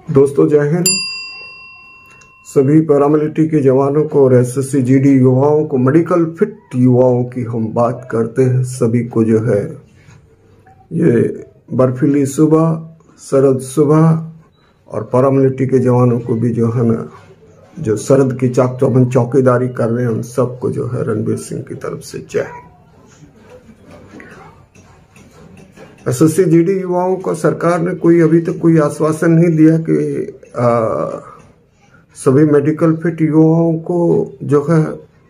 दोस्तों जय हिंद। सभी पैरामिलिट्री के जवानों को और एसएससी जीडी युवाओं को, मेडिकल फिट युवाओं की हम बात करते हैं। सभी को जो है ये बर्फीली सुबह, सरद सुबह और पैरामिलिट्री के जवानों को भी जो है ना, जो सरद की चाक-चौबंद चौकीदारी कर रहे हैं, उन सबको जो है रणबीर सिंह की तरफ से जय हिंद। एसएससी जीडी युवाओं को सरकार ने अभी तक कोई आश्वासन नहीं दिया कि सभी मेडिकल फिट युवाओं को जो है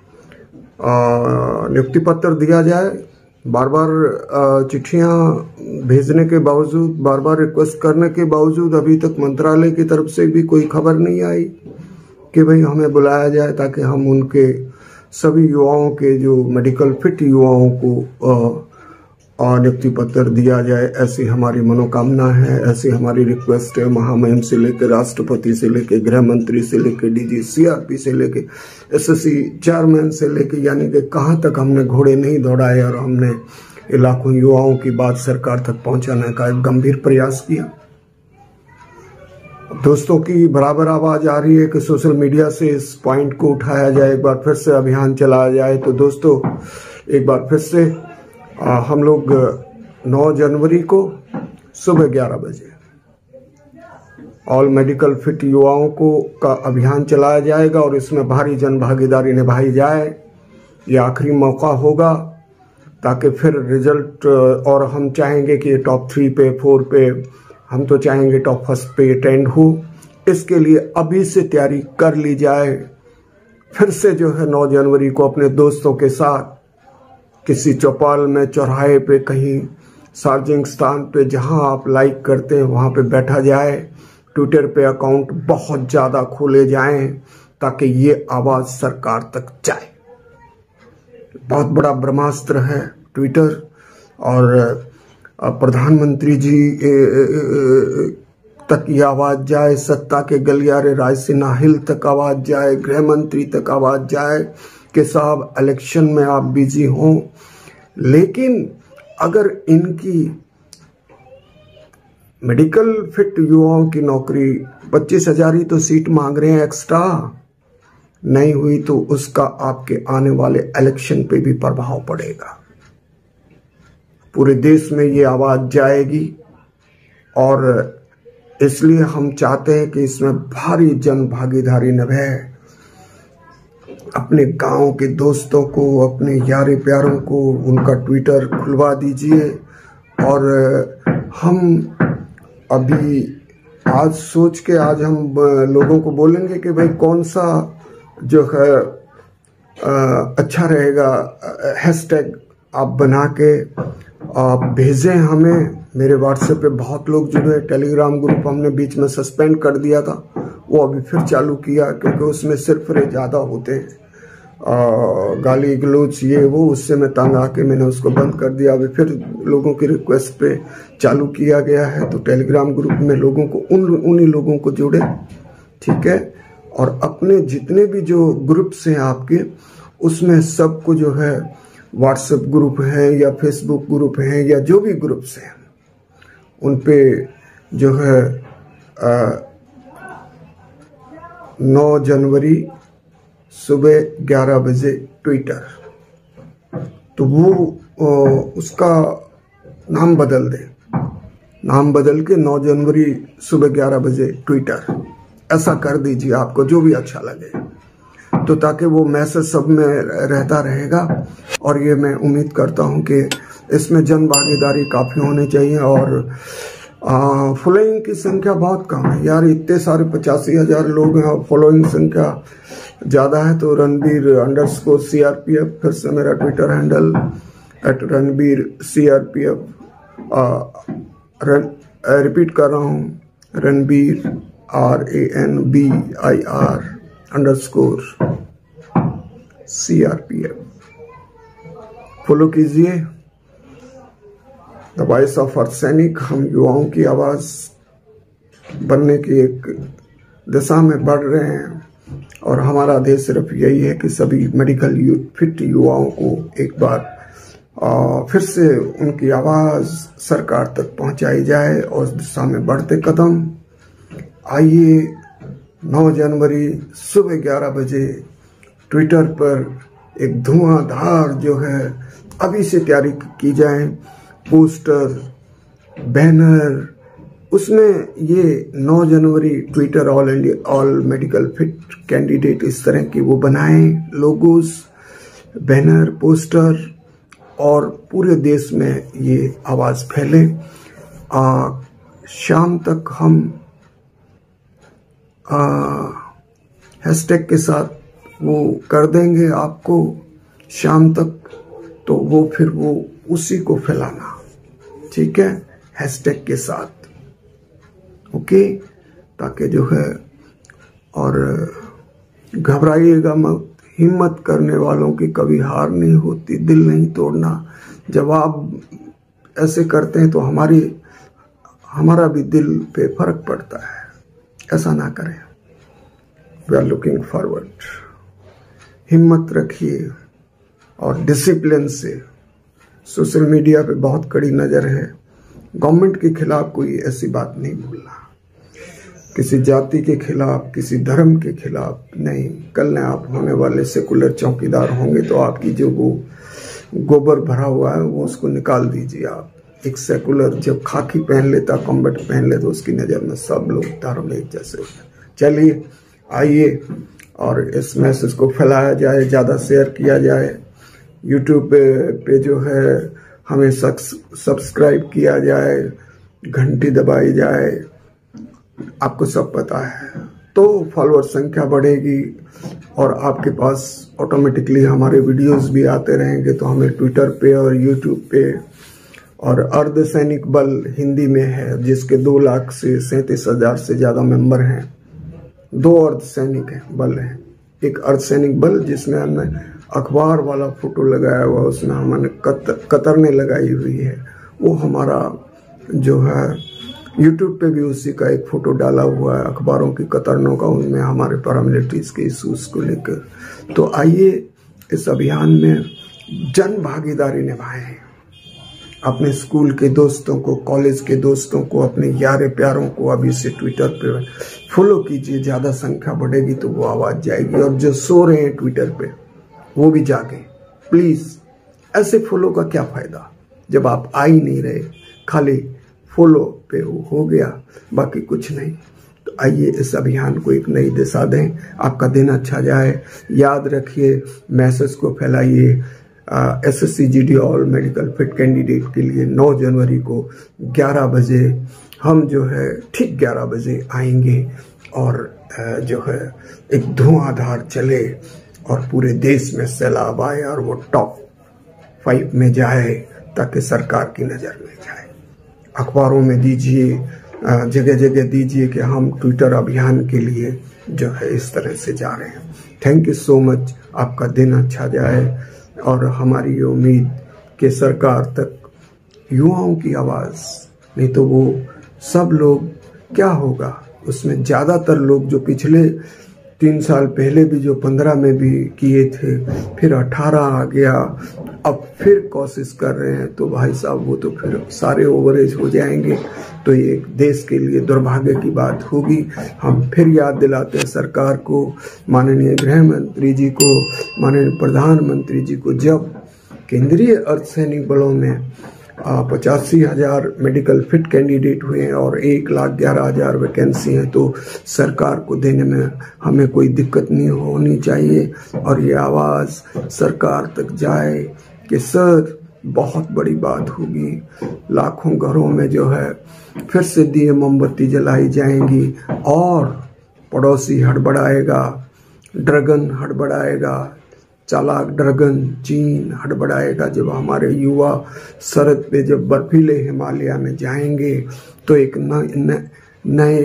नियुक्ति पत्र दिया जाए। बार बार चिट्ठियां भेजने के बावजूद, बार बार रिक्वेस्ट करने के बावजूद अभी तक मंत्रालय की तरफ से भी कोई खबर नहीं आई कि भाई हमें बुलाया जाए ताकि हम उनके सभी युवाओं के, जो मेडिकल फिट युवाओं को नियुक्ति पत्र दिया जाए। ऐसी हमारी मनोकामना है, ऐसी हमारी रिक्वेस्ट है। महामहिम से लेकर राष्ट्रपति से लेकर गृह मंत्री से लेकर डीजी सीआरपी से लेकर एसएससी चेयरमैन से लेकर, यानी कि कहाँ तक हमने घोड़े नहीं दौड़ाए और हमने लाखों युवाओं की बात सरकार तक पहुंचाने का एक गंभीर प्रयास किया। दोस्तों की बराबर आवाज आ रही है कि सोशल मीडिया से इस पॉइंट को उठाया जाए, एक बार फिर से अभियान चलाया जाए। तो दोस्तों एक बार फिर से हम लोग 9 जनवरी को सुबह 11 बजे ऑल मेडिकल फिट युवाओं का अभियान चलाया जाएगा और इसमें भारी जन भागीदारी निभाई जाए। ये आखिरी मौका होगा ताकि फिर रिजल्ट, और हम चाहेंगे कि टॉप 3 पे, 4 पे, हम तो चाहेंगे टॉप फर्स्ट पे अटेंड हो। इसके लिए अभी से तैयारी कर ली जाए। फिर से जो है 9 जनवरी को अपने दोस्तों के साथ किसी चौपाल में, चौराहे पे, कहीं सार्वजनिक स्थान पे जहां आप लाइक करते हैं वहां पे बैठा जाए। ट्विटर पे अकाउंट बहुत ज्यादा खोले जाएं ताकि ये आवाज सरकार तक जाए। बहुत बड़ा ब्रह्मास्त्र है ट्विटर, और प्रधानमंत्री जी तक ये आवाज जाए, सत्ता के गलियारे रायसीना हिल तक आवाज जाए, गृह मंत्री तक आवाज जाए कि साहब इलेक्शन में आप बिजी हों, लेकिन अगर इनकी मेडिकल फिट युवाओं की नौकरी 25,000 ही तो सीट मांग रहे हैं, एक्स्ट्रा नहीं हुई तो उसका आपके आने वाले इलेक्शन पे भी प्रभाव पड़ेगा। पूरे देश में ये आवाज जाएगी और इसलिए हम चाहते हैं कि इसमें भारी जन भागीदारी निभाए। अपने गांव के दोस्तों को, अपने यारे प्यारों को उनका ट्विटर खुलवा दीजिए। और हम अभी आज सोच के आज हम लोगों को बोलेंगे कि भाई कौन सा जो है अच्छा रहेगा, हैशटैग आप बना के आप भेजें हमें। मेरे व्हाट्सएप पे बहुत लोग जुड़े हैं। टेलीग्राम ग्रुप हमने बीच में सस्पेंड कर दिया था, वो अभी फिर चालू किया क्योंकि उसमें सिर्फ ज़्यादा होते हैं, गाली गलौज ये वो, उससे मैं तंग आके मैंने उसको बंद कर दिया। अभी फिर लोगों की रिक्वेस्ट पे चालू किया गया है। तो टेलीग्राम ग्रुप में लोगों को उन्हीं लोगों को जोड़े, ठीक है। और अपने जितने भी जो ग्रुप्स हैं आपके, उसमें सबको जो है व्हाट्सएप ग्रुप है या फेसबुक ग्रुप है या जो भी ग्रुप्स हैं उन पे जो है 9 जनवरी सुबह 11 बजे ट्विटर, तो वो उसका नाम बदल दें, नाम बदल के 9 जनवरी सुबह 11 बजे ट्विटर ऐसा कर दीजिए, आपको जो भी अच्छा लगे, तो ताकि वो मैसेज सब में रहता रहेगा। और ये मैं उम्मीद करता हूँ कि इसमें जन भागीदारी काफ़ी होनी चाहिए। और फॉलोइंग की संख्या बहुत कम है यार, इतने सारे 85,000 लोग हैं और फॉलोइंग संख्या ज़्यादा है। तो रणबीर_CRPF, फिर से मेरा ट्विटर हैंडल @रणबीर_CRPF, रिपीट कर रहा हूँ, रणबीर RANBIR_CRPF फॉलो कीजिए। द वॉइस ऑफ अर्थ सैनिक, हम युवाओं की आवाज़ बनने की एक दिशा में बढ़ रहे हैं और हमारा आदेश सिर्फ यही है कि सभी मेडिकल फिट युवाओं को एक बार फिर से उनकी आवाज़ सरकार तक पहुंचाई जाए और उस दिशा में बढ़ते कदम आइए 9 जनवरी सुबह 11 बजे ट्विटर पर एक धुआंधार जो है अभी से तैयारी की जाए, पोस्टर, बैनर, उसमें ये 9 जनवरी Twitter all medical fit candidate इस तरह की वो बनाएं, लोगोस, बैनर, पोस्टर, और पूरे देश में ये आवाज़ फैले। शाम तक हम हैशटैग के साथ वो कर देंगे आपको शाम तक, तो वो फिर वो उसी को फैलाना, ठीक है, हैशटैग के साथ, ओके, ताकि जो है, और घबराइएगा मत, हिम्मत करने वालों की कभी हार नहीं होती, दिल नहीं तोड़ना। जब आप ऐसे करते हैं तो हमारा भी दिल पे फर्क पड़ता है, ऐसा ना करें। वी आर लुकिंग फॉरवर्ड, हिम्मत रखिए और डिसिप्लिन से। सोशल मीडिया पे बहुत कड़ी नज़र है, गवर्नमेंट के खिलाफ कोई ऐसी बात नहीं बोलना, किसी जाति के खिलाफ, किसी धर्म के खिलाफ नहीं। कल न आप होने वाले सेकुलर चौकीदार होंगे तो आपकी जो वो गोबर भरा हुआ है वो उसको निकाल दीजिए आप। एक सेकुलर जब खाकी पहन लेता, कॉम्बैट पहन ले, तो उसकी नज़र में सब लोग धर्म एक जैसे होते हैं। चलिए आइए और इस मैसेज को फैलाया जाए, ज़्यादा शेयर किया जाए, यूट्यूब पे जो है हमें सब्सक्राइब किया जाए, घंटी दबाई जाए, आपको सब पता है, तो फॉलोअर संख्या बढ़ेगी और आपके पास ऑटोमेटिकली हमारे वीडियोस भी आते रहेंगे। तो हमें ट्विटर पे और यूट्यूब पे, और अर्धसैनिक बल हिंदी में है जिसके 2,37,000 से ज़्यादा मेंबर हैं। 2 अर्धसैनिक बल हैं, एक अर्धसैनिक बल जिसमें हमने अखबार वाला फोटो लगाया हुआ, उसमें हमने कतरने लगाई हुई है, वो हमारा जो है यूट्यूब पे भी उसी का एक फोटो डाला हुआ है, अखबारों की कतरनों का, उनमें हमारे पैरामिलिट्रीज के इशूज को लेकर। तो आइए इस अभियान में जन भागीदारी निभाएं, अपने स्कूल के दोस्तों को, कॉलेज के दोस्तों को, अपने यारे प्यारों को अभी से ट्विटर पे फॉलो कीजिए। ज़्यादा संख्या बढ़ेगी तो वो आवाज़ जाएगी, और जो सो रहे हैं ट्विटर पे वो भी जागें प्लीज़। ऐसे फॉलो का क्या फ़ायदा जब आप आ ही नहीं रहे, खाली फॉलो पे हो गया, बाकी कुछ नहीं। तो आइए इस अभियान को एक नई दिशा दें, आपका दिन अच्छा जाए। याद रखिए, मैसेज को फैलाइए। SSCGD all medical fit candidate के लिए 9 जनवरी को 11 बजे हम जो है ठीक 11 बजे आएंगे, और जो है एक धुआंधार चले और पूरे देश में सैलाब आए और वो टॉप 5 में जाए, ताकि सरकार की नज़र में जाए। अखबारों में दीजिए, जगह जगह दीजिए कि हम ट्विटर अभियान के लिए जो है इस तरह से जा रहे हैं। थैंक यू सो मच, आपका दिन अच्छा जाए, और हमारी ये उम्मीद कि सरकार तक युवाओं की आवाज़, नहीं तो वो सब लोग क्या होगा, उसमें ज़्यादातर लोग जो पिछले 3 साल पहले भी जो 15 में भी किए थे, फिर 18 आ गया, अब फिर कोशिश कर रहे हैं, तो भाई साहब वो तो फिर सारे ओवरेज हो जाएंगे, तो ये देश के लिए दुर्भाग्य की बात होगी। हम फिर याद दिलाते हैं सरकार को, माननीय गृह मंत्री जी को, माननीय प्रधानमंत्री जी को, जब केंद्रीय अर्धसैनिक बलों में 85,000 मेडिकल फिट कैंडिडेट हुए हैं और 1,11,000 वैकेंसी है, तो सरकार को देने में हमें कोई दिक्कत नहीं होनी चाहिए, और ये आवाज़ सरकार तक जाए कि सर बहुत बड़ी बात होगी, लाखों घरों में जो है फिर से दिए मोमबत्ती जलाई जाएंगी, और पड़ोसी हड़बड़ाएगा, ड्रैगन हड़बड़ाएगा, चालाक ड्रैगन चीन हड़बड़ाएगा। जब हमारे युवा सरहद पे जब बर्फीले हिमालय में जाएंगे, तो एक नए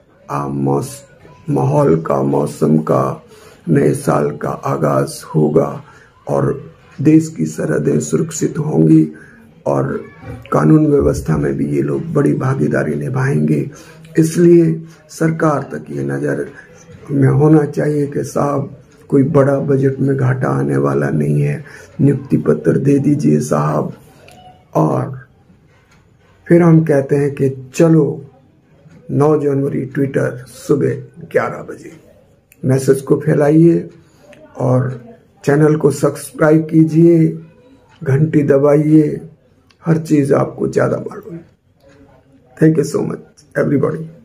माहौल का, मौसम का, नए साल का आगाज होगा, और देश की सरहदें सुरक्षित होंगी, और कानून व्यवस्था में भी ये लोग बड़ी भागीदारी निभाएंगे। इसलिए सरकार तक ये नज़र में होना चाहिए कि साहब कोई बड़ा बजट में घाटा आने वाला नहीं है, नियुक्ति पत्र दे दीजिए साहब, और फिर हम कहते हैं कि चलो 9 जनवरी ट्विटर सुबह 11 बजे। मैसेज को फैलाइए और चैनल को सब्सक्राइब कीजिए, घंटी दबाइए, हर चीज़ आपको ज़्यादा मालूम। Thank you so much everybody.